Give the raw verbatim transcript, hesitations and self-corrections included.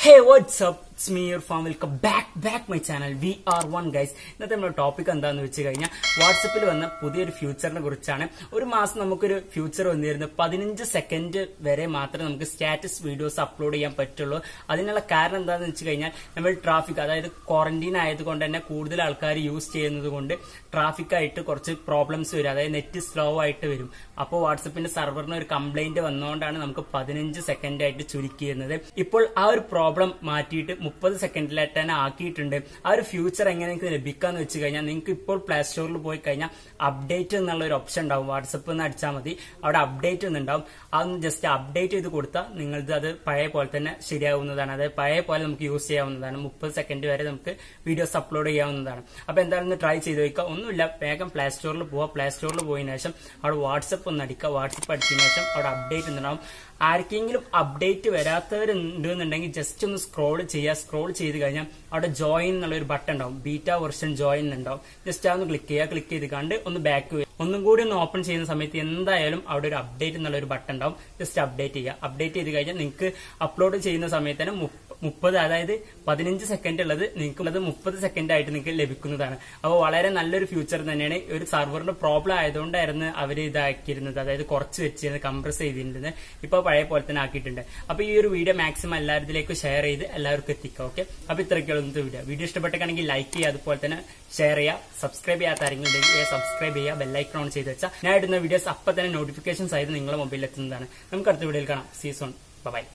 Hey, what's up? It's me, your farm. Welcome back, back my channel. We are one guys. ഇന്നത്തെ നമ്മുടെ topic എന്താന്ന് വെച്ച് കഴിഞ്ഞാൽ വാട്സപ്പിൽ വന്ന പുതിയൊരു ഫ്യൂച്ചറിനെ കുറിച്ചാണ്. ഒരു മാസം നമുക്കൊരു ഫ്യൂച്ചർ വന്നിരുന്നു പതിനഞ്ച് സെക്കൻഡ് വരെ മാത്രമേ നമുക്ക് സ്റ്റാറ്റസ് വീഡിയോസ് അപ്ലോഡ് ചെയ്യാൻ പറ്റുള്ളൂ. അതിനുള്ള കാരണം എന്താണെന്ന് വെച്ച് കഴിഞ്ഞാൽ നമ്മൾ ട്രാഫിക്, അതായത് ക്വാറന്റൈൻ ആയതുകൊണ്ട് തന്നെ കൂടുതൽ ആൾക്കാർ യൂസ് ചെയ്യുന്നത് കൊണ്ട് ട്രാഫിക് ആയിട്ട് കുറച്ച് പ്രോബ്ലംസ് വരും, അതായത് നെറ്റ് സ്ലോ ആയിട്ട് വരും. അപ്പോൾ വാട്സപ്പിന്റെ സെർവറിന് ഒരു കംപ്ലൈന്റ് വന്നുകൊണ്ടാണ് നമുക്ക് പതിനഞ്ച് സെക്കൻഡ് ആയിട്ട് ചുരുക്കിയിരുന്നത്. ഇപ്പോൾ ആ ഒരു പ്രോബ്ലം മാറ്റിയിട്ട് മുപ്പത് സെക്കൻഡിലായിട്ട് തന്നെ ആക്കിയിട്ടുണ്ട്. ആ ഒരു ഫ്യൂച്ചർ എങ്ങനെ നിങ്ങൾക്ക് ലഭിക്കാന്ന് വെച്ച് കഴിഞ്ഞാൽ നിങ്ങൾക്ക് ഇപ്പോൾ പ്ലേ സ്റ്റോറിൽ പോയി കഴിഞ്ഞാൽ അപ്ഡേറ്റ് എന്നുള്ള ഒരു ഓപ്ഷൻ ഉണ്ടാവും. വാട്സപ്പ് എന്ന് അടിച്ചാൽ മതി, അവിടെ അപ്ഡേറ്റ് എന്നുണ്ടാവും. അതൊന്ന് ജസ്റ്റ് അപ്ഡേറ്റ് ചെയ്ത് കൊടുത്താൽ നിങ്ങൾക്ക് അത് പഴയ പോലെ തന്നെ ശരിയാവുന്നതാണ്. അതായത് പഴയ പോലെ നമുക്ക് യൂസ് ചെയ്യാവുന്നതാണ്. മുപ്പത് സെക്കൻഡ് വരെ നമുക്ക് വീഡിയോസ് അപ്ലോഡ് ചെയ്യാവുന്നതാണ്. അപ്പൊ എന്താണെന്ന് ട്രൈ ചെയ്ത് നോക്കുക. ഒന്നുമില്ല, വേഗം പ്ലേ സ്റ്റോറിൽ പോവുക. പ്ലേ സ്റ്റോറിൽ പോയതിനു ശേഷം അവിടെ വാട്സപ്പ് ഒന്ന് അടിക്കുക. വാട്സപ്പ് അടിച്ചതിനു ശേഷം അവിടെ അപ്ഡേറ്റ് എന്നുണ്ടാവും. ആർക്കെങ്കിലും അപ്ഡേറ്റ് വരാത്തവരുണ്ട് എന്നുണ്ടെങ്കിൽ ജസ്റ്റ് ഒന്ന് സ്ക്രോൾ ചെയ്യുക. സ്ക്രോൾ ചെയ്ത് കഴിഞ്ഞാൽ അവിടെ ജോയിൻ എന്നുള്ള ഒരു ബട്ടൺ ഉണ്ടാവും, ബീറ്റ വെർഷൻ ജോയിൻ ഉണ്ടാവും. ജസ്റ്റ് അതൊന്ന് ക്ലിക്ക് ചെയ്യുക. ക്ലിക്ക് ചെയ്ത് കണ്ട് ഒന്ന് ബാക്ക് വരിക. ഒന്നും കൂടി ഒന്ന് ഓപ്പൺ ചെയ്യുന്ന സമയത്ത് എന്തായാലും അവിടെ ഒരു അപ്ഡേറ്റ് എന്നുള്ള ഒരു ബട്ടൺ ഉണ്ടാവും. ജസ്റ്റ് അപ്ഡേറ്റ് ചെയ്യുക. അപ്ഡേറ്റ് ചെയ്ത് കഴിഞ്ഞാൽ നിങ്ങൾക്ക് അപ്ലോഡ് ചെയ്യുന്ന സമയത്ത് തന്നെ മുപ്പത് അതായത് പതിനഞ്ച് സെക്കൻഡ് ഉള്ളത് നിങ്ങൾക്ക് ഉള്ളത് മുപ്പത് സെക്കൻഡ് ആയിട്ട് നിങ്ങൾക്ക് ലഭിക്കുന്നതാണ്. അപ്പോൾ വളരെ നല്ലൊരു ഫ്യൂച്ചർ തന്നെയാണ്. ഒരു സെർവറിന്റെ പ്രോബ്ലം ആയതുകൊണ്ടായിരുന്നു അവർ ഇതാക്കിയിരുന്നത്, അതായത് കുറച്ച് വെച്ചിരുന്നത്, കംപ്രസ് ചെയ്തിരുന്നത്. ഇപ്പൊ പഴയ പോലെ തന്നെ ആക്കിയിട്ടുണ്ട്. അപ്പൊ ഈ ഒരു വീഡിയോ മാക്സിമം എല്ലാവരിലേക്ക് ഷെയർ ചെയ്ത് എല്ലാവർക്കും എത്തിക്കാം. ഓക്കെ, അപ്പൊ ഇത്രയ്ക്കുള്ള വീഡിയോ വീഡിയോ ഇഷ്ടപ്പെട്ടെങ്കിൽ ലൈക്ക് ചെയ്യുക, അതുപോലെ തന്നെ ഷെയർ ചെയ്യുക. സബ്സ്ക്രൈബ് ചെയ്യാത്ത ആരെങ്കിലും ഉണ്ടെങ്കിൽ സബ്സ്ക്രൈബ് ചെയ്യുക, ബെല്ലൈക്കൺ ഓൺ ചെയ്ത് വെച്ചാൽ ഞാൻ ഇടുന്ന വീഡിയോസ് അപ്പൊ തന്നെ നോട്ടിഫിക്കേഷൻസ് ആയിട്ട് നിങ്ങളുടെ മൊബൈലിൽ എത്തുന്നതാണ്. നമുക്ക് അടുത്ത വീഡിയോയിൽ കാണാം. See soon. ബൈ.